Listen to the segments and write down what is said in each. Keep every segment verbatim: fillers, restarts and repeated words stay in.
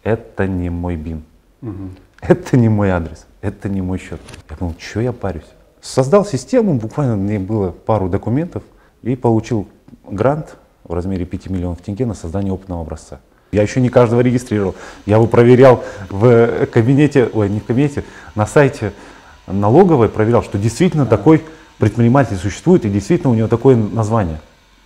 это не мой бин, Угу. это не мой адрес, это не мой счет. Я думал, что я парюсь? Создал систему, буквально мне было пару документов и получил грант в размере пяти миллионов тенге на создание опытного образца. Я еще не каждого регистрировал. Я его проверял в кабинете, ой, не в кабинете, на сайте налоговой, проверял, что действительно а -а -а. такой предприниматель существует и действительно у него такое название.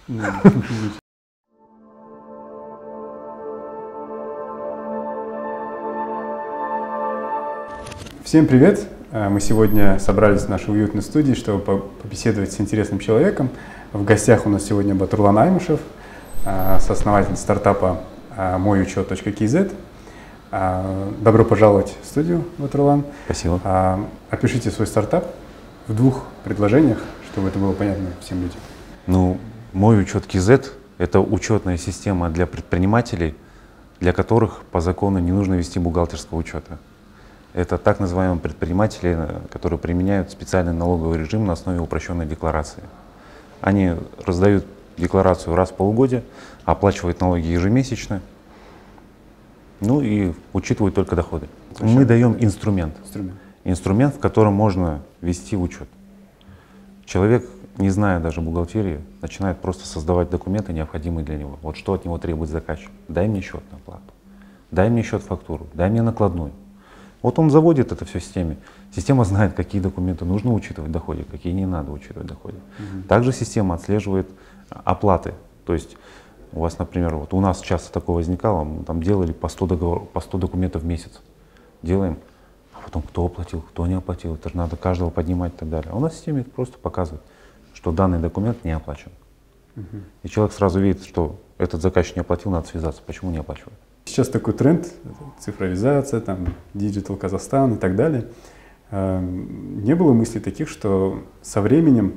Всем привет! Мы сегодня собрались в нашей уютной студии, чтобы побеседовать с интересным человеком. В гостях у нас сегодня Батурлан Аймышев, сооснователь стартапа мой учет точка кз. Добро пожаловать в студию, Батурлан. Спасибо. Опишите свой стартап в двух предложениях, чтобы это было понятно всем людям. Ну, мой учет КЗ — это учетная система для предпринимателей, для которых по закону не нужно вести бухгалтерского учета. Это так называемые предприниматели, которые применяют специальный налоговый режим на основе упрощенной декларации. Они раздают декларацию раз в полугодие, оплачивают налоги ежемесячно, ну и учитывают только доходы. Упрощенный. Мы даем инструмент, инструмент, инструмент, в котором можно вести учет. Человек, не зная даже бухгалтерии, начинает просто создавать документы, необходимые для него. Вот что от него требует заказчик. Дай мне счет на оплату, дай мне счет фактуру, дай мне накладную. Вот он заводит это все в системе. Система знает, какие документы нужно учитывать в доходе, какие не надо учитывать в доходе. Угу. Также система отслеживает оплаты. То есть у вас, например, вот у нас часто такое возникало, мы там делали по сто, договор, по сто документов в месяц. Делаем, а потом кто оплатил, кто не оплатил. Это же надо каждого поднимать и так далее. А у нас в системе просто показывает, что данный документ не оплачен. Угу. И человек сразу видит, что этот заказчик не оплатил, надо связаться. Почему не оплачивает? Сейчас такой тренд, цифровизация, там, Digital Казахстан и так далее. Не было мыслей таких, что со временем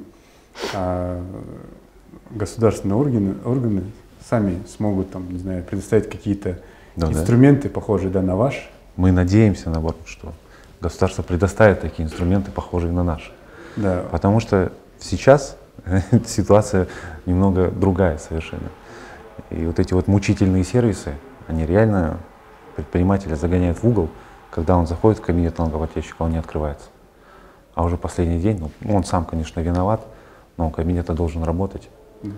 государственные органы, органы сами смогут, там, не знаю, предоставить какие-то да, инструменты, да. похожие да, на ваш? Мы надеемся, наоборот, что государство предоставит такие инструменты, похожие на наши. Да. Потому что сейчас ситуация немного другая совершенно. И вот эти вот мучительные сервисы, они реально предпринимателя загоняют в угол, когда он заходит в кабинет налогоплательщика, он не открывается. А уже последний день, ну, он сам, конечно, виноват, но кабинет должен работать. Mm.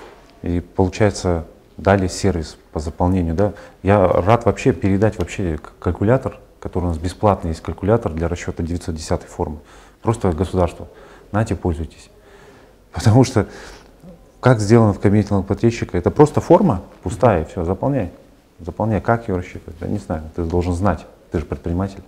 И получается, дали сервис по заполнению. Да? Я рад вообще передать вообще калькулятор, который у нас бесплатный, есть калькулятор для расчета девятьсот десятой формы. Просто государству. Нате, пользуйтесь. Потому что как сделано в кабинете налогоплательщика, это просто форма пустая, и все, заполняй. Заполняй, как ее рассчитывать, я не знаю, ты должен знать, ты же предприниматель.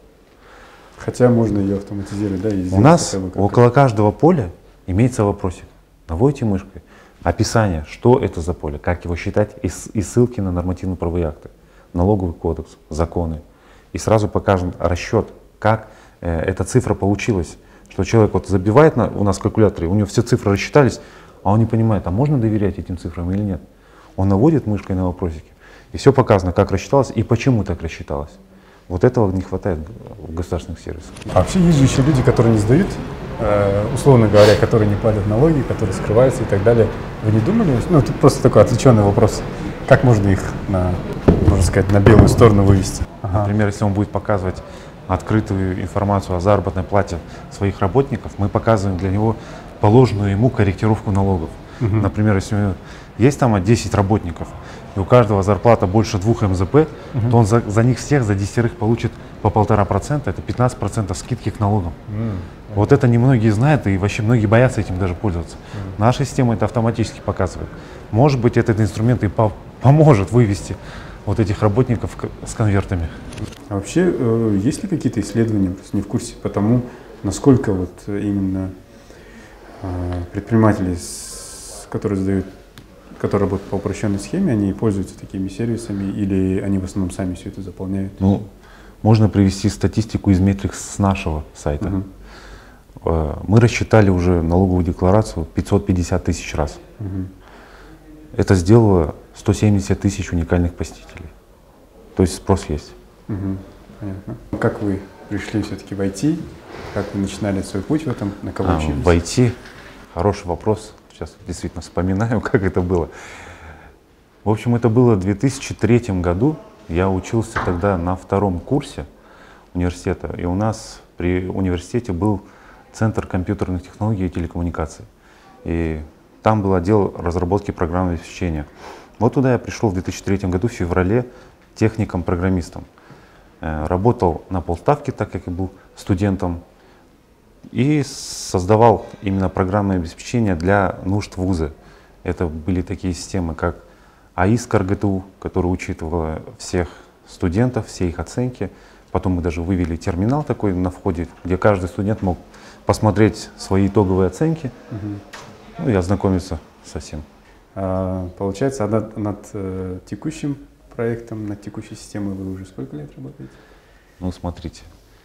Хотя можно ее автоматизировать, да? И у нас около каждого поля имеется вопросик. Наводите мышкой, описание, что это за поле, как его считать, и, и ссылки на нормативно-правовые акты, налоговый кодекс, законы. И сразу покажем расчет, как э, эта цифра получилась, что человек вот забивает на, у нас в калькуляторе, у него все цифры рассчитались, а он не понимает, а можно доверять этим цифрам или нет. Он наводит мышкой на вопросики. И все показано, как рассчиталось и почему так рассчиталось. Вот этого не хватает в государственных сервисах. А вообще есть же еще люди, которые не сдают, условно говоря, которые не платят налоги, которые скрываются и так далее. Вы не думали? Ну, это просто такой отвлеченный вопрос. Как можно их, на, можно сказать, на белую сторону вывести? Ага. Например, если он будет показывать открытую информацию о заработной плате своих работников, мы показываем для него положенную ему корректировку налогов. Угу. Например, если есть там десять работников, и у каждого зарплата больше двух эм зэ пэ, uh-huh. то он за, за них всех, за десятерых получит по полтора процента, это пятнадцать процентов скидки к налогам. Uh-huh. Вот это немногие знают, и вообще многие боятся этим даже пользоваться. Uh-huh. Наша система это автоматически показывает. Может быть, этот инструмент и по поможет вывести вот этих работников с конвертами. А вообще, э, есть ли какие-то исследования, просто не в курсе, по тому, насколько вот именно э, предприниматели, с, которые задают которые работают по упрощенной схеме, они пользуются такими сервисами или они в основном сами все это заполняют? Ну, можно привести статистику из метрикс с нашего сайта. Uh-huh. Мы рассчитали уже налоговую декларацию пятьсот пятьдесят тысяч раз. Uh-huh. Это сделало сто семьдесят тысяч уникальных посетителей. То есть спрос есть. Uh-huh. Понятно. Как вы пришли все-таки в ай ти? Как вы начинали свой путь в этом? На кого а, учились? В ай ти? Хороший вопрос. Сейчас действительно вспоминаю, как это было. В общем, это было в две тысячи третьем году. Я учился тогда на втором курсе университета, и у нас при университете был Центр компьютерных технологий и телекоммуникаций. И там был отдел разработки программного обеспечения. Вот туда я пришел в две тысячи третьем году, в феврале, техником-программистом. Работал на полставки, так как я был студентом, и создавал именно программное обеспечение для нужд вуза. Это были такие системы, как АИСК РГТУ, которая учитывала всех студентов, все их оценки. Потом мы даже вывели терминал такой на входе, где каждый студент мог посмотреть свои итоговые оценки, угу. ну и ознакомиться со всем. А, получается, над, над э, текущим проектом, над текущей системой вы уже сколько лет работаете? Ну, смотрите,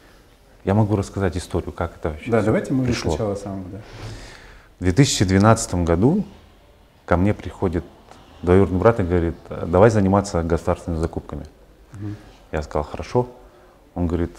я могу рассказать историю, как это вообще Да, давайте мы пришло. сначала самого, да. В две тысячи двенадцатом году ко мне приходит двоюродный брат и говорит: давай заниматься государственными закупками. Угу. Я сказал: хорошо. Он говорит: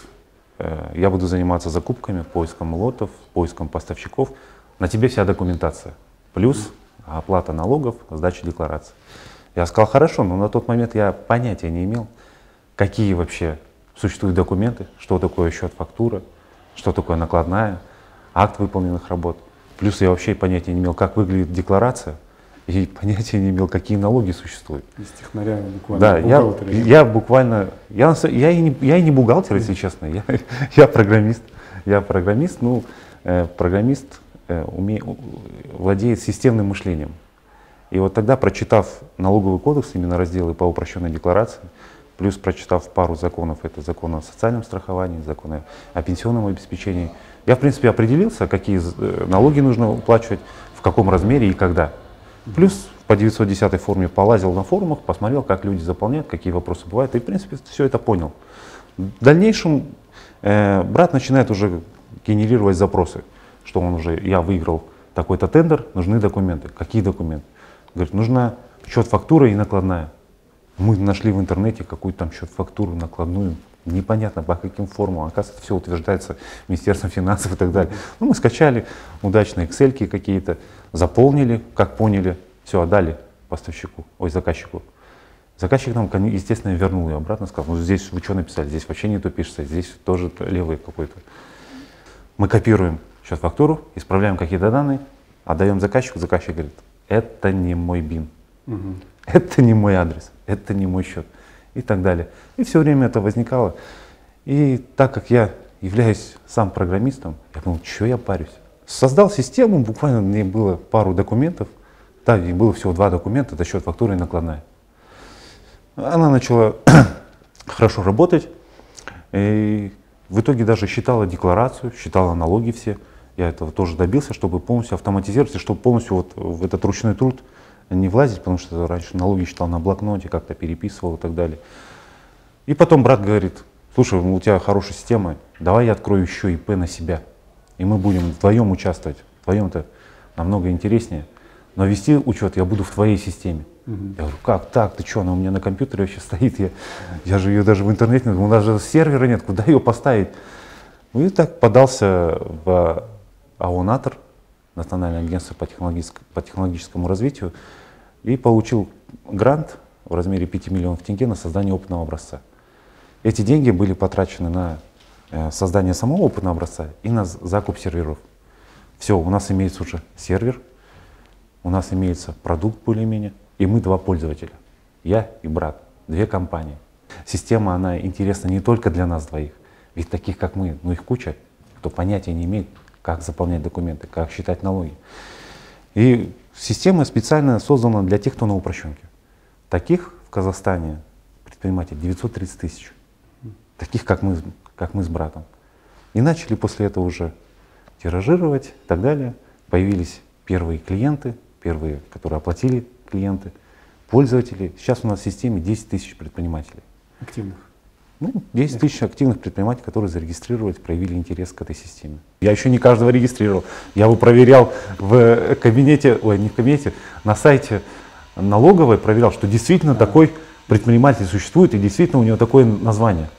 я буду заниматься закупками, поиском лотов, поиском поставщиков. На тебе вся документация. Плюс оплата налогов, сдача декларации. Я сказал: хорошо, но на тот момент я понятия не имел, какие вообще существуют документы, что такое счет фактура, что такое накладная, акт выполненных работ. Плюс я вообще понятия не имел, как выглядит декларация, и понятия не имел, какие налоги существуют. Из технаря буквально. Да, я, я буквально, я, я, и не, я и не бухгалтер, если честно, я, я программист. Я программист, ну, э, программист э, уме, владеет системным мышлением. И вот тогда, прочитав налоговый кодекс, именно разделы по упрощенной декларации, плюс прочитав пару законов, это закон о социальном страховании, закон о пенсионном обеспечении, я, в принципе, определился, какие налоги нужно уплачивать, в каком размере и когда. Плюс по девятьсот десятой форме полазил на форумах, посмотрел, как люди заполняют, какие вопросы бывают, и, в принципе, все это понял. В дальнейшем э, брат начинает уже генерировать запросы, что он уже, я выиграл такой-то тендер, нужны документы. Какие документы? Говорит, нужна счет фактура и накладная. Мы нашли в интернете какую-то там счет фактуру, накладную, непонятно по каким формулам, оказывается, все утверждается Министерством финансов и так далее. Ну, мы скачали удачные эксельки какие-то, заполнили, как поняли, все, отдали поставщику, ой, заказчику. Заказчик нам, естественно, вернул ее обратно, сказал: ну здесь вы что написали, здесь вообще не то пишется, здесь тоже левый какой-то. Мы копируем счет-фактуру, исправляем какие-то данные, отдаем заказчику, заказчик говорит: это не мой бин, угу. это не мой адрес, это не мой счет и так далее. И все время это возникало. И так как я являюсь сам программистом, я думал, что я парюсь. Создал систему, буквально мне было пару документов, да, и было всего два документа, это счет фактуры и накладная. Она начала хорошо работать, и в итоге даже считала декларацию, считала налоги все. Я этого тоже добился, чтобы полностью автоматизировать, и чтобы полностью вот в этот ручной труд не влазить, потому что раньше налоги считал на блокноте, как-то переписывал и так далее. И потом брат говорит: слушай, у тебя хорошая система, давай я открою еще ИП на себя, и мы будем вдвоем участвовать. Вдвоем-то намного интереснее, но вести учет я буду в твоей системе. Угу. Я говорю: как так, ты что, она у меня на компьютере вообще стоит, я, я же ее даже в интернете, у нас же сервера нет, куда ее поставить? Ну и так подался в АО «НАТР», Национальное агентство по, по технологическому развитию, и получил грант в размере пяти миллионов тенге на создание опытного образца. Эти деньги были потрачены на э, создание самого опытного образца и на закуп серверов. Все, у нас имеется уже сервер, у нас имеется продукт более-менее, и мы два пользователя, я и брат, две компании. Система, она интересна не только для нас двоих, ведь таких, как мы, ну их куча, кто понятия не имеет, как заполнять документы, как считать налоги. И система специально создана для тех, кто на упрощенке. Таких в Казахстане предпринимателей девятьсот тридцать тысяч. Таких, как мы, как мы с братом. И начали после этого уже тиражировать и так далее. Появились первые клиенты, первые, которые оплатили клиенты, пользователи. Сейчас у нас в системе десять тысяч предпринимателей. Активных? Ну, десять тысяч активных предпринимателей, которые зарегистрировались, проявили интерес к этой системе. Я еще не каждого регистрировал. Я его проверял в кабинете, ой, не в кабинете, на сайте налоговой, проверял, что действительно а. такой предприниматель существует и действительно у него такое название.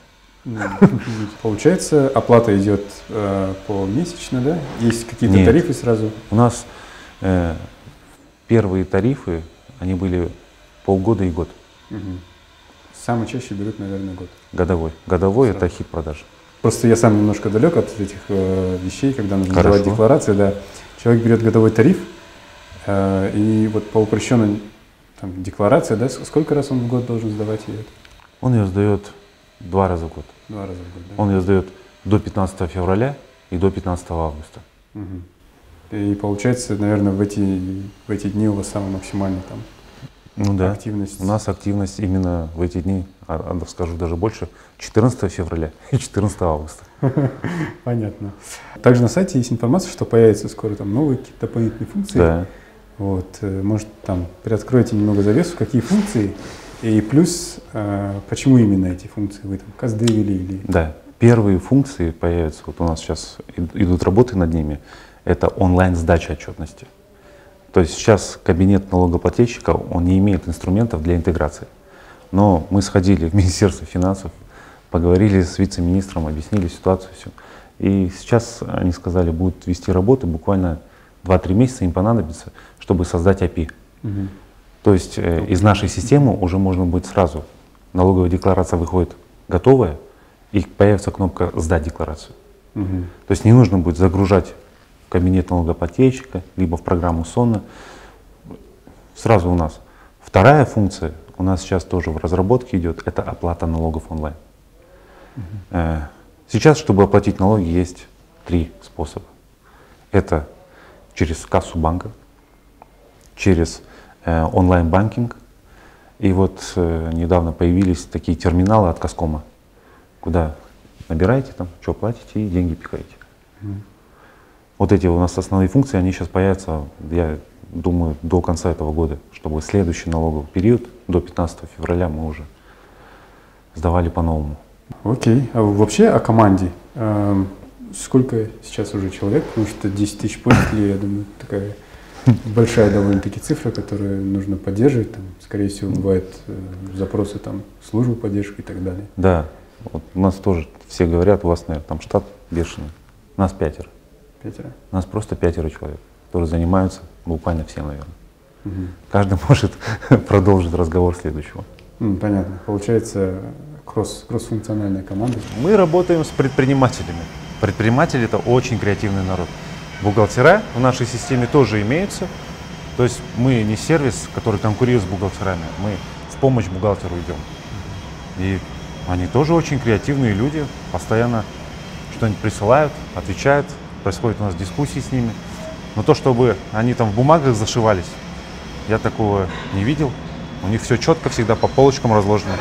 Получается, оплата идет э, помесячно, да? Есть какие-то Нет. тарифы сразу? У нас э, первые тарифы, они были полгода и год. Угу. самый чаще берут, наверное, год. Годовой. Годовой Сразу. Это хит продаж. Просто я сам немножко далек от этих э, вещей, когда нужно Хорошо. сдавать декларации. Да. Человек берет годовой тариф, э, и вот по упрощенной там, декларации, да, сколько раз он в год должен сдавать ее? Он ее сдает два раза в год. Два раза в год, да? Он ее сдает до пятнадцатого февраля и до пятнадцатого августа. Угу. И получается, наверное, в эти, в эти дни у вас самая максимальная там Ну да. активность. У нас активность именно в эти дни, а, а, скажу даже больше, четырнадцатого февраля и четырнадцатого августа. Понятно. Также на сайте есть информация, что появятся скоро там новые какие-то дополнительные функции. Да. Вот, может, там приоткройте немного завесу, какие функции, и плюс, э, почему именно эти функции вы там казды ввели или… Да, первые функции появятся, вот у нас сейчас идут работы над ними, это онлайн-сдача отчетности. То есть сейчас кабинет налогоплательщика, он не имеет инструментов для интеграции. Но мы сходили в Министерство финансов, поговорили с вице-министром, объяснили ситуацию, все. И сейчас они сказали, будут вести работы, буквально два-три месяца им понадобится, чтобы создать эй пи ай. Угу. То есть э, из нашей системы уже можно будет сразу, налоговая декларация выходит готовая, и появится кнопка «Сдать декларацию». Угу. То есть не нужно будет загружать в кабинет налогоплательщика, либо в программу СОНа. Сразу у нас. Вторая функция у нас сейчас тоже в разработке идет, это оплата налогов онлайн. Угу. Э, сейчас, чтобы оплатить налоги, есть три способа. Это через кассу банка, через э, онлайн-банкинг. И вот э, недавно появились такие терминалы от Казкома, куда набираете там, что платите и деньги пихаете. Mm. Вот эти у нас основные функции, они сейчас появятся, я думаю, до конца этого года, чтобы следующий налоговый период, до пятнадцатого февраля, мы уже сдавали по-новому. Окей. А вообще о команде. Эм, сколько сейчас уже человек? Потому что десять тысяч пользователей, я думаю, такая большая довольно-таки цифра, которую нужно поддерживать. Там, скорее всего, бывают э, запросы там, в службу поддержки и так далее. Да, вот у нас тоже все говорят, у вас, наверное, там штат бешеный. У нас пятеро. Пятеро? У нас просто пятеро человек, которые занимаются, буквально все, наверное. Угу. Каждый может продолжить разговор следующего. М, понятно. Получается, кросс, кросс-функциональная команда. Мы работаем с предпринимателями. Предприниматели — это очень креативный народ. Бухгалтера в нашей системе тоже имеются. То есть мы не сервис, который конкурирует с бухгалтерами, мы в помощь бухгалтеру идем. И они тоже очень креативные люди, постоянно что-нибудь присылают, отвечают, происходят у нас дискуссии с ними. Но то, чтобы они там в бумагах зашивались, я такого не видел. У них все четко, всегда по полочкам разложено.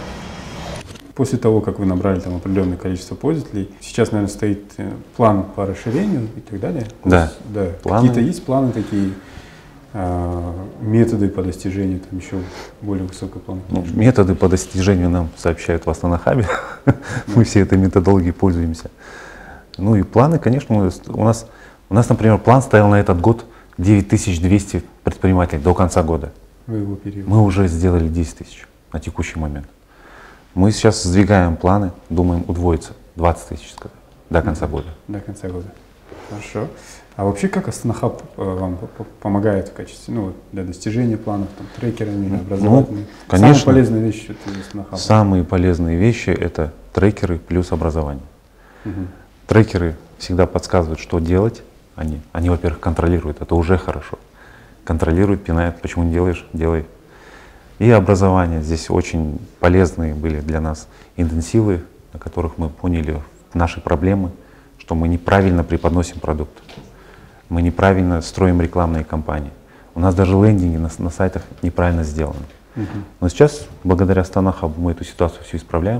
После того, как вы набрали там определенное количество пользователей, сейчас, наверное, стоит план по расширению и так далее? Да. Да. Какие-то есть планы такие, э, методы по достижению там еще более высокой планки? Ну, методы по достижению нам сообщают в Астана Хабе. Мы все этой методологией пользуемся. Ну и планы, конечно, у нас, у нас, например, план стоял на этот год девять тысяч двести предпринимателей до конца года. Вы его перевели. Мы уже сделали десять тысяч на текущий момент. Мы сейчас сдвигаем планы, думаем удвоиться, двадцать тысяч до конца года. До конца года. Хорошо. А вообще как Астана Хаб вам помогает в качестве, ну, для достижения планов, там, трекерами, образовательными? Ну, конечно. Самые полезные вещи это Астана Хаб. Самые полезные вещи — это трекеры плюс образование. Угу. Трекеры всегда подсказывают, что делать. Они, они, во-первых, контролируют, это уже хорошо. Контролируют, пинают, почему не делаешь, делай. И образование. Здесь очень полезные были для нас интенсивы, на которых мы поняли наши проблемы, что мы неправильно преподносим продукт, мы неправильно строим рекламные кампании. У нас даже лендинги на, на сайтах неправильно сделаны. Uh-huh. Но сейчас, благодаря Астана Хабу, мы эту ситуацию все исправляем.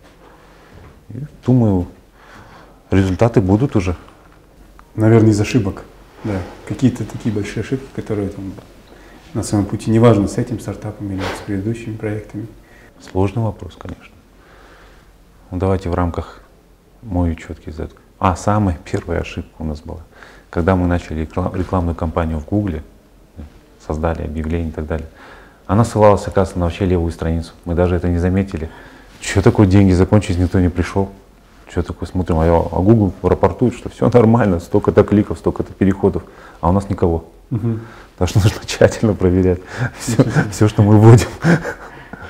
И, думаю, результаты будут уже. Наверное, из ошибок. Да. Какие-то такие большие ошибки, которые там на своем пути, неважно, с этим стартапом или с предыдущими проектами. Сложный вопрос, конечно. Ну, давайте в рамках мой четкий зет. А, самая первая ошибка у нас была. Когда мы начали рекламную кампанию в Гугле, создали объявление и так далее, она ссылалась, оказывается, на вообще левую страницу. Мы даже это не заметили. Что такое, деньги закончились, никто не пришел. Что такое, смотрим, а, я, а Google рапортует, что все нормально, столько-то кликов, столько-то переходов, а у нас никого. Угу. Так что нужно тщательно проверять все, все, что мы вводим.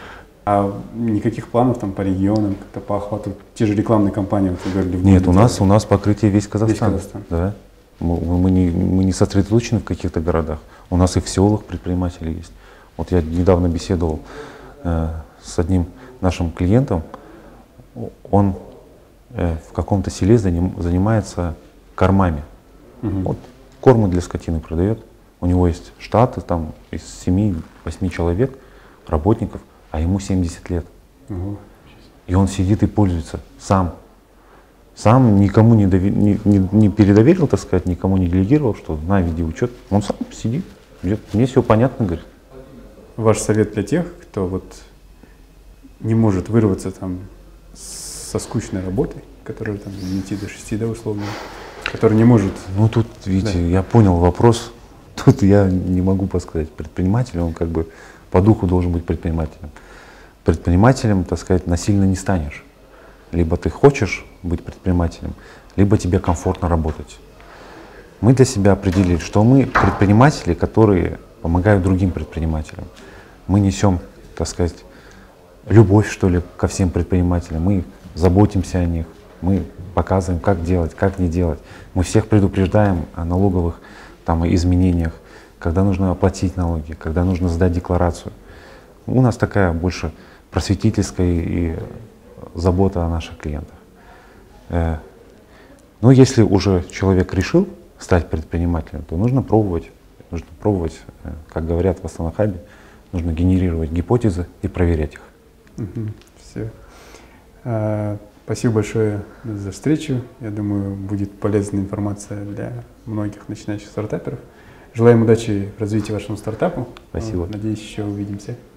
А никаких планов там по регионам, как-то по охвату, те же рекламные кампании, вот вы говорили? В Нет, у нас, у нас покрытие весь Казахстан. Весь Казахстан. Да. Мы, мы, не, мы не сосредоточены в каких-то городах. У нас и в селах предприниматели есть. Вот я недавно беседовал э, с одним нашим клиентом. Он э, в каком-то селе заним, занимается кормами. Угу. Вот, кормы для скотины продает. У него есть штаты там из семи-восьми человек, работников, а ему семьдесят лет. Угу. И он сидит и пользуется сам. Сам никому не, дови, не, не, не передоверил, так сказать, никому не делегировал, что на, веди учет. Он сам сидит, идет. Мне все понятно, говорит. Ваш совет для тех, кто вот не может вырваться там со скучной работой, которая там с девяти до шести, да, условно, который не может… Ну тут, видите, да. Я понял вопрос. Тут я не могу подсказать. Предприниматель, он как бы по духу должен быть предпринимателем. Предпринимателем, так сказать, насильно не станешь. Либо ты хочешь быть предпринимателем, либо тебе комфортно работать. Мы для себя определили, что мы предприниматели, которые помогают другим предпринимателям. Мы несем, так сказать, любовь, что ли, ко всем предпринимателям. Мы заботимся о них, мы показываем, как делать, как не делать. Мы всех предупреждаем о налоговых там, изменениях, когда нужно оплатить налоги, когда нужно сдать декларацию. У нас такая больше просветительская и забота о наших клиентах. Но если уже человек решил стать предпринимателем, то нужно пробовать, нужно пробовать, как говорят в Астана Хабе, нужно генерировать гипотезы и проверять их. Угу, все. А, спасибо большое за встречу. Я думаю, будет полезная информация для многих начинающих стартаперов. Желаем удачи в развитии вашему стартапу. Спасибо. Надеюсь, еще увидимся.